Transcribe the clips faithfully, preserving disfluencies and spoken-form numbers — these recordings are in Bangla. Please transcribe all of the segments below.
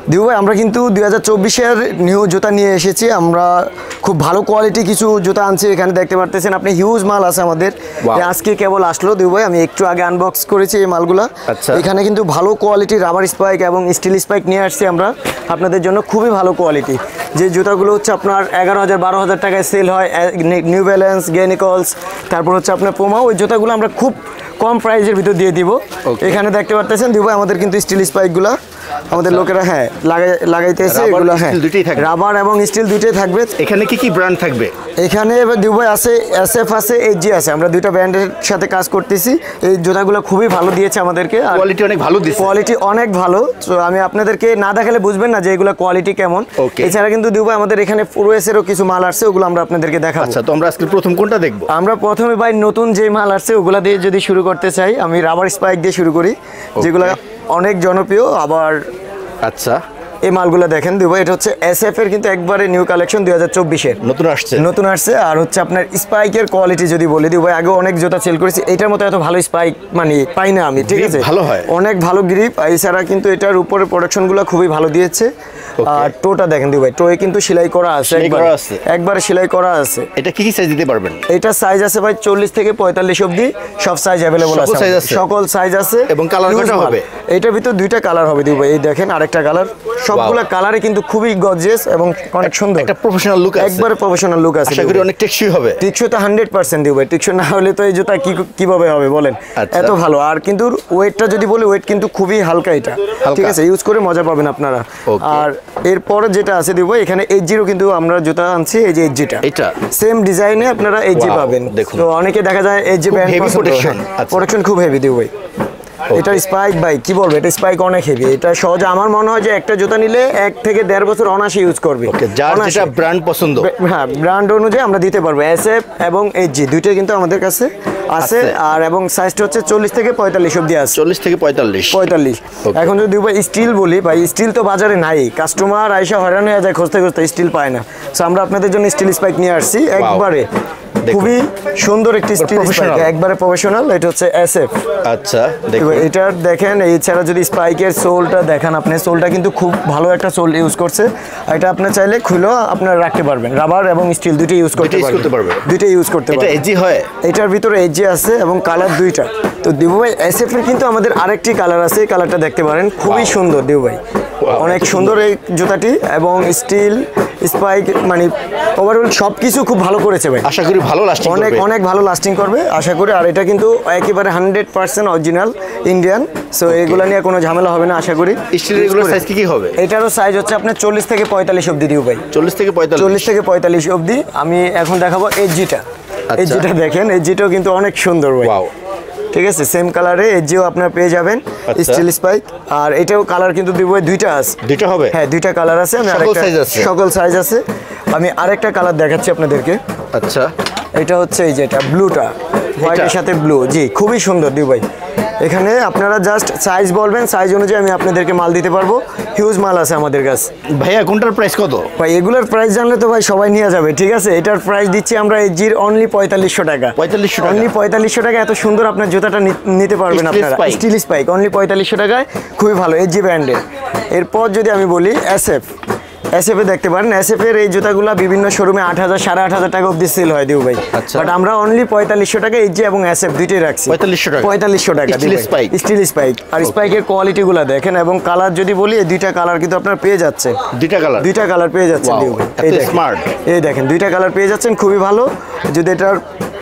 দিবু ভাই আমরা কিন্তু দুই হাজার চব্বিশের নিউ জুতা নিয়ে এসেছি। আমরা খুব ভালো কোয়ালিটি কিছু জুতা আনছি, এখানে দেখতে পারতেছেন আপনি, হিউজ মাল আছে আমাদের। আজকে কেবল আসলো দিবু ভাই, আমি একটু আগে আনবক্স করেছি এই মালগুলা। এখানে কিন্তু ভালো কোয়ালিটি রাবার স্পাইক এবং স্টিল স্পাইক নিয়ে আসছি আমরা আপনাদের জন্য, খুবই ভালো কোয়ালিটি। যে জুতাগুলো হচ্ছে আপনার এগারো হাজার বারো হাজার টাকায় সেল হয়, নিউ ব্যালেন্স, গেনিকলস, তারপর হচ্ছে আপনার পোমা, ওই জুতাগুলো আমরা খুব কম প্রাইসের ভিতর দিয়ে দিব। এখানে দেখতে পারতেছেন দিবু ভাই আমাদের কিন্তু স্টিল স্পাইকগুলা আমাদের লোকেরা হ্যাঁ লাগাই লাগাইতেছে এগুলো। হ্যাঁ রাবার এবং স্টিল দুইটাই থাকবে। এখানে কি কি ব্র্যান্ড থাকবে? এখানে দিবু ভাই আছে এসএফ আছে, এইচজি আছে, আমরা দুইটা ব্র্যান্ডের সাথে কাজ করতেছি। এই জুতাগুলো খুবই ভালো দিয়েছে আমাদেরকে, আর কোয়ালিটি অনেক ভালো দিয়েছে, কোয়ালিটি অনেক ভালো। তো আমি আপনাদেরকে না দেখালে বুঝবেন না যে এগুলো কোয়ালিটি কেমন। এছাড়া কিন্তু দিবু ভাই আমাদের এখানে পুরোএসেরও কিছু মাল আসছে, ওগুলো আমরা আপনাদেরকে দেখাবো। আচ্ছা, তো আমরা আজকে প্রথম কোনটা দেখব? আমরা প্রথমে ভাই নতুন যে মাল আসছে ওগুলা দিয়ে যদি শুরু করতে চাই, আমি রাবার স্পাইক দিয়ে শুরু করি, যেগুলো অনেক জনপ্রিয়। আবার আচ্ছা এই মালগুলো দেখেন দিবু, এটা হচ্ছে এসএফ এর কিন্তু একবারে নিউ কালেকশন দুই হাজার চব্বিশের নতুন আসছে নতুন আসছে আর হচ্ছে আপনার স্পাইকের কোয়ালিটি যদি বলি দিবু ভাই, আগে অনেক জুতা সেল করেছি, এটার মতো এত ভালো স্পাইক মানে পাই না আমি, ঠিক আছে? ভালো হয়, অনেক ভালো গ্রিপ। এছাড়া কিন্তু এটার উপরে প্রোডাকশনগুলো খুবই ভালো দিয়েছে। আর টোটা দেখেন দিবু ভাই, টোয়ে কিন্তু সেলাই করা আছে, একবার একবারে সেলাই করা আছে। এটা কি কি সাইজ দিতে পারবেন? এটা সাইজ আছে ভাই চল্লিশ থেকে পঁয়তাল্লিশ অবধি, সব সাইজ অ্যাভেলেবল আছে, সকল সাইজ আছে। এবং কালার কত হবে? এটার ভিতর দুইটা কালার হবে দিবু ভাই, এই দেখেন আরেকটা কালার, সবগুলা কালারে কিন্তু খুবই গর্জিয়াস এবং অনেক সুন্দর, একটা প্রফেশনাল লুক আছে, একবারে প্রফেশনাল লুক আছে। আশা করি অনেক টেকসই হবে। টেকসই তো হান্ড্রেড পার্সেন্ট দিবু ভাই, টেকসই না হলে তো এই জুতা কি কিভাবে হবে বলেন, এত ভালো। আর কিন্তু ওয়েটটা যদি বলি, ওয়েট কিন্তু খুবই হালকা, এটা ঠিক আছে, ইউজ করে মজা পাবেন আপনারা। আর এরপরে যেটা আছে দিবু ভাই, এখানে এইচ জিরো কিন্তু আমরা জুতা আনছি, এই যে এইচ জিটা, এটা সেম ডিজাইনে আপনারা এইচ জি পাবেন। তো অনেকে দেখা যায় H G brand protection, protection খুব হেভি দিবু ভাই। এটা স্পাইক ভাই কি বলবো, এটা স্পাইক অনেক হেভি, এটা সহজে আমার মনে হয় যে একটা জুতা নিলে এক থেকে দেড় বছর অনায়াসে ইউজ করবে। যার যেটা ব্র্যান্ড পছন্দ, হ্যাঁ ব্র্যান্ড অনুযায়ী আমরা দিতে পারবো। এসএফ এবং এইচজি দুইটাই কিন্তু আমাদের কাছে আছে। আর এবং সাইজটা হচ্ছে চল্লিশ থেকে পঁয়তাল্লিশ অবধি আছে, চল্লিশ থেকে পঁয়তাল্লিশ পঁয়তাল্লিশ। এখন যদি ভাই স্টিল বলি, ভাই স্টিল তো বাজারে নাই, কাস্টমার আইসা হয়রান হয়ে যায় খুঁজতে খুঁজতে, স্টিল পায় না। সো আমরা আপনাদের জন্য স্টিল স্পাইক নিয়ে আসছি, একবারে খুবই সুন্দর একটি স্টিল স্পাইক, একবারে প্রফেশনাল। এটা হচ্ছে এসএফ। আচ্ছা দেখুন এটা দেখেন। এছাড়া যদি স্পাইকের সোলটা দেখেন আপনি, সোলটা কিন্তু খুব ভালো একটা সোল ইউজ করছে। এটা আপনি চাইলে খুলেও আপনারা রাখতে পারবেন, রাবার এবং স্টিল দুইটাই ইউজ করতে পারবেন, দুইটাই ইউজ করতে পারবেন। এটা এজি হয়, এটার ভিতরে এজি আছে এবং কালার দুইটা। তো দিবু ভাই এসএফ এর কিন্তু আমাদের আরেকটি কালার আছে, এই কালারটা দেখতে পারেন, খুবই সুন্দর দিবু ভাই, অনেক সুন্দর এই জুতাটি। এবং স্টিল স্পাইক মানে ওভারঅল সব কিছু খুব ভালো করেছে ভাই, আশা করি ভালো লাস্টিং করবে, অনেক অনেক ভালো লাস্টিং করবে আশা করি। আর এটা কিন্তু একেবারে hundred percent original Indian. So এগুলো নিয়ে কোনো ঝামেলা হবে না আশা করি। স্টিলের এগুলোর সাইজ কি কি হবে? এটারও সাইজ হচ্ছে আপনার চল্লিশ থেকে পঁয়তাল্লিশ অবধি দিবু ভাই, চল্লিশ থেকে পঁয়তাল্লিশ চল্লিশ থেকে পঁয়তাল্লিশ অবধি। আমি এখন দেখাবো এইচজিটা, এইচজিটা দেখেন, এইচজিটাও কিন্তু অনেক সুন্দর ভাই, ঠিক আছে, সেম কালারে এজিও আপনারা পেয়ে যাবেন, স্টিল স্পাইক। আর এটাও কালার কিন্তু দিবু ভাই দুইটা আছে, দুইটা হবে, হ্যাঁ দুইটা কালার আছে। আমি আরেকটা সকল সাইজ আছে, আমি আরেকটা কালার দেখাচ্ছি আপনাদেরকে। আচ্ছা এটা হচ্ছে এই যে এটা ব্লুটা, হোয়াইটের সাথে ব্লু, জি খুবই সুন্দর দিবু ভাই। এখানে আপনারা জাস্ট সাইজ বলবেন, সাইজ অনুযায়ী আমি আপনাদেরকে মাল দিতে পারবো, হিউজ মাল আছে আমাদের কাছে। ভাইয়া কোনটার প্রাইস কত? ভাই এগুলোর প্রাইস জানলে তো ভাই সবাই নিয়ে যাবে, ঠিক আছে। এটার প্রাইস দিচ্ছি আমরা এইচজির অনলি পঁয়তাল্লিশশো টাকা, পঁয়তাল্লিশশো অনলি পঁয়তাল্লিশশো টাকা। এত সুন্দর আপনার জুতাটা নিতে পারবেন আপনারা, স্টিল স্পাইক অনলি পঁয়তাল্লিশশো টাকায়, খুবই ভালো এইচজি ব্র্যান্ডের। এরপর যদি আমি বলি এসএফ, এসএফ এ দেখতে পারেন, এসএফ এর এই জুতাগুলো বিভিন্ন শোরুমে আট হাজার সাড়ে আট হাজার টাকা অব্দি সেল হয় দিবু ভাই, বাট আমরা অনলি পঁয়তাল্লিশশো টাকা এইচজি এবং এসএফ দুইটাই রাখছি, পঁয়তাল্লিশশো টাকা, পঁয়তাল্লিশশো টাকা স্টিল স্পাইক। আর স্পাইকের কোয়ালিটি গুলা দেখেন, এবং কালার যদি বলি এই দুইটা কালার কিন্তু আপনার পেয়ে যাচ্ছে, দুইটা কালার দুইটা কালার পেয়ে যাচ্ছেন দিবু ভাই। এই দেখেন স্মার্ট, এই দেখেন দুইটা কালার পেয়ে যাচ্ছেন, খুবই ভালো। যদি এটার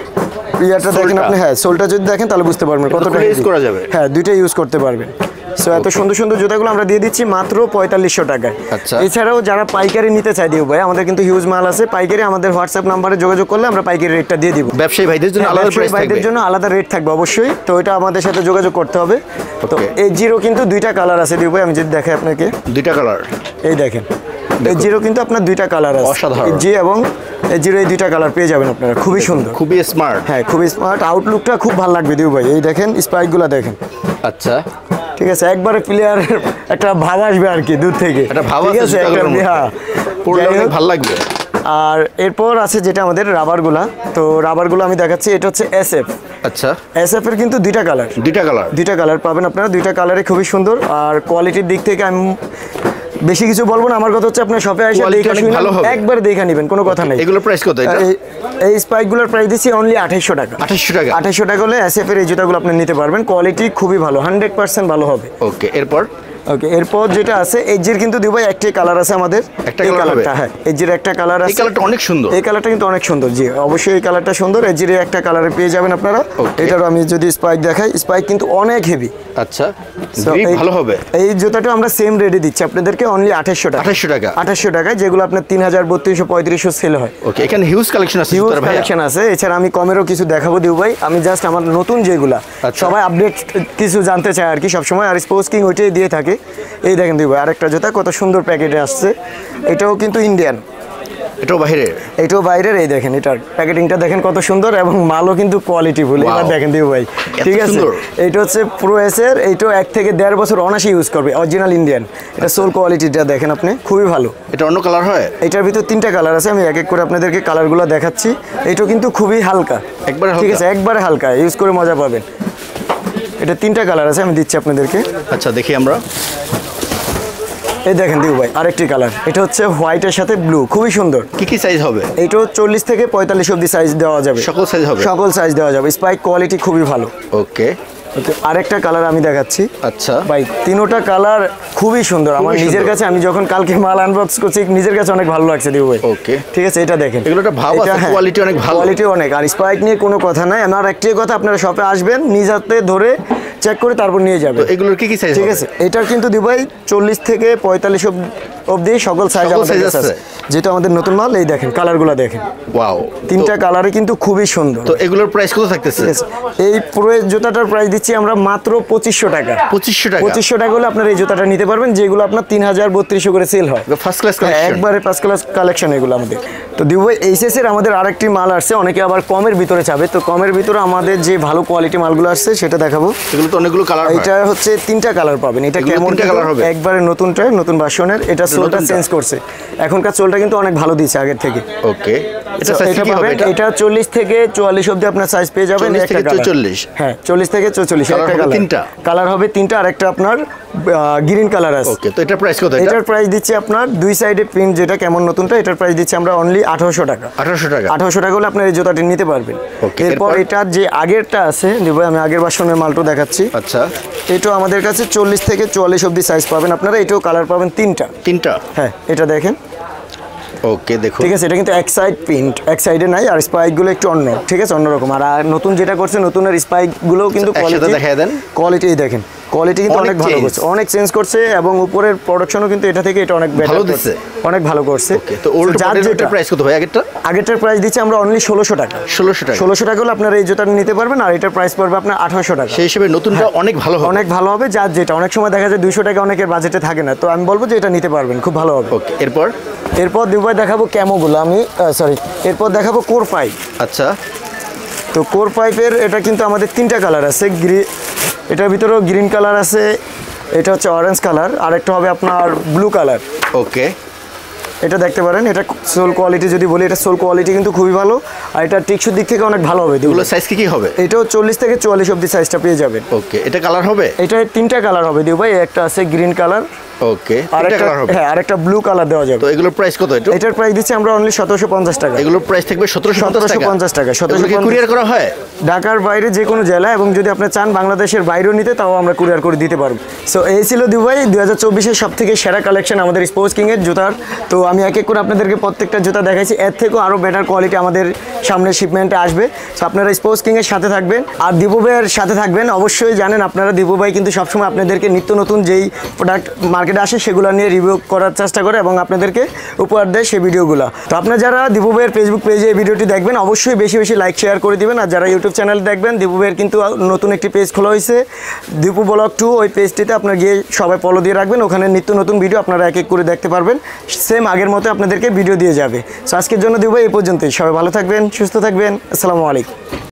ইয়াটা দেখেন আপনি, হ্যাঁ সোলটা যদি দেখেন তাহলে বুঝতে পারবেন কতটা ইউজ করা যাবে, হ্যাঁ দুইটাই ইউজ করতে পারবেন। সো এত সুন্দর সুন্দর জুতাগুলো আমরা দিয়ে দিচ্ছি মাত্র পঁয়তাল্লিশশো টাকায়। এছাড়াও যারা পাইকারি নিতে চাই দিবু ভাই, আমাদের কিন্তু হিউজ মাল আছে পাইকারি, আমাদের হোয়াটসঅ্যাপ নাম্বারে যোগাযোগ করলে আমরা পাইকারি রেটটা দিয়ে দিব। ব্যবসায়ী ভাইদের জন্য আলাদা প্রাইস থাকবে, ভাইদের জন্য আলাদা রেট থাকবে অবশ্যই, তো এটা আমাদের সাথে যোগাযোগ করতে হবে। তো এই জিরো কিন্তু দুইটা কালার আছে দিবু ভাই, আমি যদি দেখাই আপনাকে, দুইটা কালার এই দেখেন, এই জিরো কিন্তু আপনার দুইটা কালার আছে, অসাধারণ জি, এবং এই জিরো এই দুইটা কালার পেয়ে যাবেন আপনারা, খুবই সুন্দর, খুবই স্মার্ট, হ্যাঁ খুবই স্মার্ট। আউটলুকটা খুব ভালো লাগবে দিবু ভাই, এই দেখেন স্পাইকগুলো দেখেন, আচ্ছা ঠিক আছে, একবারে প্লেয়ারের একটা ভাব আসবে আর কি দূর থেকে, একটা ভাব আছে, হ্যাঁ ভালো লাগবে। আর এরপর আছে যেটা আমাদের রাবারগুলা, তো রাবারগুলো আমি দেখাচ্ছি, এটা হচ্ছে এসএফ। আচ্ছা এসএফ এর কিন্তু দুইটা কালার, দুইটা কালার দুইটা কালার পাবেন আপনারা, দুইটা কালারে খুবই সুন্দর। আর কোয়ালিটির দিক থেকে আমি বেশি কিছু বলবো না, আমার কথা হচ্ছে আপনার শপে এসে দেখে শুনে একবার দেখে নেবেন, কোনো কথা নেই। এগুলোর প্রাইস কত এটা? এই স্পাইকগুলোর প্রাইস দিচ্ছি অনলি আঠাইশশো টাকা। আঠাইশশো টাকা আঠাইশশো টাকা হলে এসএফ এর এই জুতাগুলো আপনি নিতে পারবেন। কোয়ালিটি খুবই ভালো, হান্ড্রেড পার্সেন্ট ভালো হবে। ওকে, এরপর ওকে, এরপর যেটা আছে এজির কিন্তু দুবাই একটাই কালার আছে আমাদের, একটা এই কালার কালারটা। হ্যাঁ, এজির একটা কালার আছে, এই কালারটা অনেক সুন্দর। এই কালারটা কিন্তু অনেক সুন্দর, জি অবশ্যই এই কালারটা সুন্দর। এজির একটা কালারে পেয়ে যাবেন আপনারা। এটারও আমি যদি স্পাইক দেখাই, স্পাইক কিন্তু অনেক হেভি। আচ্ছা, গ্রিপ ভালো হবে। এই জুতাটা আমরা সেম রেটে দিচ্ছি আপনাদেরকে অনলি আঠাইশশো টাকা। আঠাইশশো টাকা আঠাইশশো টাকায়, যেগুলো আপনার তিন হাজার বত্রিশশো পঁয়ত্রিশশো সেল হয়। ওকে, এখানে হিউজ কালেকশন আছে, হিউজ কালেকশন আছে। এছাড়া আমি কমেরও কিছু দেখাবো দিউ ভাই। আমি জাস্ট আমার নতুন যেগুলা সবাই আপডেট কিছু জানতে চায় আর কি সবসময়, আর স্পোর্টস কিং ওইটাই দিয়ে থাকে। এই দেখেন দিউ ভাই, আরেকটা জুতা কত সুন্দর প্যাকেটে আসছে। এটাও কিন্তু ইন্ডিয়ান, এটাও বাইরের, এটাও বাইরের। এই দেখেন এটার প্যাকেটিংটা দেখেন কত সুন্দর, এবং মালও কিন্তু কোয়ালিটি ফুল। এবার দেখেন দিউ ভাই, ঠিক আছে, এইটা হচ্ছে প্রো এসের। এইটাও এক থেকে দেড় বছর অনায়াসে ইউজ করবে, অরিজিনাল ইন্ডিয়ান। এটা সোল কোয়ালিটিটা দেখেন আপনি, খুবই ভালো। এটা অন্য কালার হয়? এটার ভিতর তিনটা কালার আছে, আমি এক এক করে আপনাদেরকে কালারগুলো দেখাচ্ছি। এটাও কিন্তু খুবই হালকা, একবারে ঠিক আছে, একবারে হালকা, ইউজ করে মজা পাবেন। এটা তিনটা কালার আছে, আমি দিচ্ছি আপনাদেরকে। আচ্ছা, দেখি আমরা। এই দেখেন দিউ ভাই, আরেকটি কালার। এটা হচ্ছে হোয়াইটের সাথে ব্লু, খুবই সুন্দর। কি কি সাইজ হবে? এইটাও চল্লিশ থেকে পঁয়তাল্লিশ অব্দি সাইজ দেওয়া যাবে। সকল সাইজ হবে? সকল সাইজ দেওয়া যাবে। স্পাইক কোয়ালিটি খুবই ভালো। ওকে ওকে, আরেকটা কালার আমি দেখাচ্ছি। আচ্ছা ভাই, তিনোটা কালার খুবই সুন্দর। আমার নিজের কাছে, আমি যখন কালকে মাল আনবক্স করছি, নিজের কাছে অনেক ভালো লাগছে দিউ ভাই। ওকে, ঠিক আছে, এটা দেখেন, এগুলো একটা ভাব আছে, কোয়ালিটি অনেক ভালো, কোয়ালিটি অনেক। আর স্পাইক নিয়ে কোনো কথা নাই, আমার একটাই কথা, আপনারা শপে আসবেন, নিজ হাতে ধরে চেক করে তারপর নিয়ে যাবেন। এগুলোর কি কি সাইজ? ঠিক আছে, এটার কিন্তু দিউ ভাই চল্লিশ থেকে পঁয়তাল্লিশ অবধি সকল সাইজ আছে, যেটা আমাদের নতুন মাল। এই দেখেন কালারগুলো দেখেন, ওয়াও, তিনটা কালারে কিন্তু খুবই সুন্দর। তো এগুলোর প্রাইস কত থাকতেছে? এই পুরো জুতাটার প্রাইস দিচ্ছি আমরা মাত্র পঁচিশশো টাকা। পঁচিশশো টাকা পঁচিশশো টাকা হলে আপনার এই জুতাটা নিতে পারবেন, যেগুলো আপনার তিন হাজার বত্রিশশো করে সেল হয়। ফার্স্ট ক্লাস কালেকশন, একবারে ফার্স্ট ক্লাস কালেকশন এগুলো আমাদের। তো দিউ ভাই, এইচএস এর আমাদের আরেকটি মাল আসছে, অনেকে আবার কমের ভিতরে চাবে, তো কমের ভিতরে আমাদের যে ভালো কোয়ালিটি মালগুলো আসছে সেটা দেখাবো। এগুলো তো অনেকগুলো কালার, এটা হচ্ছে তিনটা কালার পাবেন। এটা কেমন কালার হবে? একবারে নতুনটা, নতুন ভার্সনের। এটা সোলটা চেঞ্জ করছে, এখনকার সোলটা কিন্তু অনেক ভালো দিচ্ছে আগের থেকে। ওকে, এটা সাইজ কি হবে? এটা চল্লিশ থেকে চুয়াল্লিশ অবধি আপনার সাইজ পেয়ে যাবেন। একটা কালার, চল্লিশ, হ্যাঁ চল্লিশ থেকে চৌচল্লিশ, একটা কালার, তিনটা কালার হবে, তিনটা। আর একটা আপনার গ্রিন কালার আছে। ওকে, তো এটার প্রাইস কত? এটার প্রাইস দিচ্ছি আপনার দুই সাইডে প্রিন্ট, যেটা কেমন নতুনটা, এটার প্রাইস দিচ্ছি আমরা অনলি আঠারোশো টাকা। আঠারোশো টাকা আঠারোশো টাকা হলে আপনার এই জুতাটি নিতে পারবেন। এরপর এটার যে আগেরটা আছে, দেখবো আমি আগের ভার্সনের মালটা দেখাচ্ছি। আচ্ছা, এটাও আমাদের কাছে চল্লিশ থেকে চুয়াল্লিশ অবধি সাইজ পাবেন আপনারা। এটাও কালার পাবেন তিনটা। তিনটা হ্যাঁ, এটা দেখেন। ওকে, দেখুন, ঠিক আছে, এটা কিন্তু এক সাইড প্রিন্ট, এক সাইডে নাই। আর স্পাইকগুলো একটু অন্য, ঠিক আছে, অন্যরকম। আর নতুন যেটা করছে, নতুনের স্পাইকগুলোও কিন্তু কোয়ালিটি দেখায় দেন, কোয়ালিটি দেখেন, কোয়ালিটি কিন্তু অনেক ভালো করছে, অনেক চেঞ্জ করছে, এবং উপরের প্রোডাকশনও কিন্তু এটা থেকে এটা অনেক ভালো দিচ্ছে, অনেক ভালো করছে। তো ওল্ড মডেলের প্রাইস কত ভাই? আগেরটা আগেরটার প্রাইস দিচ্ছি আমরা অনলি ষোলোশো টাকা। ষোলোশো টাকা ষোলোশো টাকা হলে আপনারা এই জুতাটা নিতে পারবেন। আর এটার প্রাইস পড়বে আপনার আঠারোশো টাকা। সেই হিসেবে নতুনটা অনেক ভালো হবে, অনেক ভালো হবে। যার যেটা, অনেক সময় দেখা যায় দুইশো টাকা অনেকের বাজেটে থাকে না, তো আমি বলবো যে এটা নিতে পারবেন, খুব ভালো হবে। ওকে, এরপর এরপর দুবাই দেখাবো ক্যামোগুলো আমি, সরি, এরপর দেখাবো কোর পাইপ। আচ্ছা, তো কোর পাইপের এটা কিন্তু আমাদের তিনটা কালার আছে। গ্রি এটার ভিতরেও গ্রিন কালার আছে, এটা হচ্ছে অরেঞ্জ কালার, আর একটা হবে আপনার ব্লু কালার। ওকে, এটা দেখতে পারেন। এটা সোল কোয়ালিটি যদি বলি, এটা সোল কোয়ালিটি কিন্তু খুবই ভালো, আর এটা টিকসুর দিক থেকে অনেক ভালো হবে। এগুলো সাইজ কি কি হবে? এটাও চল্লিশ থেকে চুয়াল্লিশ অবধি সাইজটা পেয়ে যাবেন। ওকে, এটা কালার হবে? এটা তিনটা কালার হবে দিউ ভাই। একটা আছে গ্রিন কালার, ওকে, আরেকটা হ্যাঁ আরেকটা ব্লু কালার দেওয়া যাবে। তো এগুলোর প্রাইস কত? এটা এটার প্রাইস দিচ্ছি আমরা অনলি সতেরোশো পঞ্চাশ টাকা। এগুলোর প্রাইস থাকবে সতেরোশো পঞ্চাশ টাকা। সতেরোশো কুরিয়ার করা হয় ঢাকার বাইরে যে কোনো জেলা, এবং যদি আপনি চান বাংলাদেশের বাইরেও নিতে, তাও আমরা কুরিয়ার করে দিতে পারবো। সো এই ছিল দুবাই দুই হাজার চব্বিশের সব থেকে সেরা কালেকশন আমাদের স্পোর্টস কিং এর জুতার। তো আমি এক এক করে আপনাদেরকে প্রত্যেকটা জুতা দেখাইছি, এর থেকেও আরও বেটার কোয়ালিটি আমাদের সামনে শিপমেন্টে আসবে। সো আপনারা স্পোর্টস কিং এর সাথে থাকবেন, আর দীপু ভাইয়ের সাথে থাকবেন। অবশ্যই জানেন আপনারা, দীপু ভাই কিন্তু সবসময় আপনাদেরকে নিত্য নতুন যেই প্রোডাক্ট মার্কেটে আসে সেগুলো নিয়ে রিভিউ করার চেষ্টা করে, এবং আপনাদেরকে উপহার দেয় সেই ভিডিওগুলো। তো আপনারা যারা দীপু ভাইয়ের ফেসবুক পেজে এই ভিডিওটি দেখবেন, অবশ্যই বেশি বেশি লাইক শেয়ার করে দিবেন। আর যারা ইউটিউব চ্যানেল দেখবেন, দীপু ভাইয়ের কিন্তু নতুন একটি পেজ খোলা হয়েছে, দীপু ব্লগ টু। ওই পেজটিতে আপনারা গিয়ে সবাই ফলো দিয়ে রাখবেন, ওখানে নিত্য নতুন ভিডিও আপনারা এক এক করে দেখতে পারবেন। সেম আগের মতো আপনাদেরকে ভিডিও দিয়ে যাবে। সো আজকের জন্য দীপু ভাই এই পর্যন্তই। সবাই ভালো থাকবেন, সুস্থ থাকবেন। আসসালামু আলাইকুম।